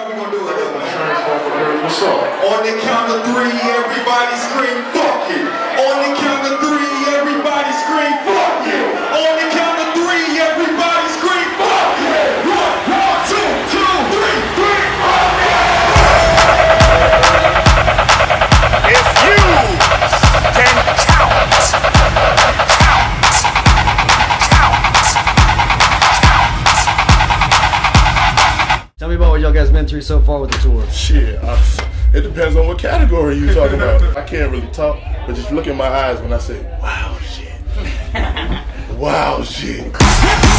how we gonna do it, though? What's up? On the count of three, everybody scream, fuck it. On the count of three, everybody scream, fuck it. On the count of three, everybody scream, fuck it. One, two, three, fuck it. If you can count. Tell me about what y'all guys been through so far with the tour. Shit, it depends on what category you talking about. I can't really talk, but just look in my eyes when I say, wow, shit. Wow, shit.